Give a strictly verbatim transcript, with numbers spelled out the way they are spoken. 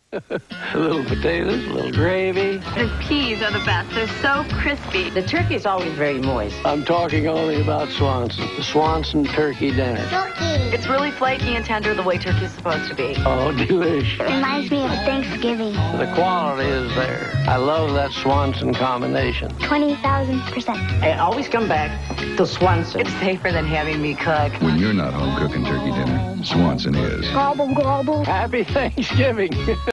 A little potatoes, a little gravy. The peas are the best. They're so crispy. The turkey is always very moist. I'm talking only about Swanson, the Swanson turkey dinner. Turkey. It's really flaky and tender the way turkey's supposed to be. Oh, delicious. Reminds me of Thanksgiving. The quality is there. I love that Swanson combination. twenty thousand percent. I always come back to Swanson. It's safer than having me cook. When you're not home cooking turkey dinner, Swanson is. Gobble, gobble. Happy Thanksgiving.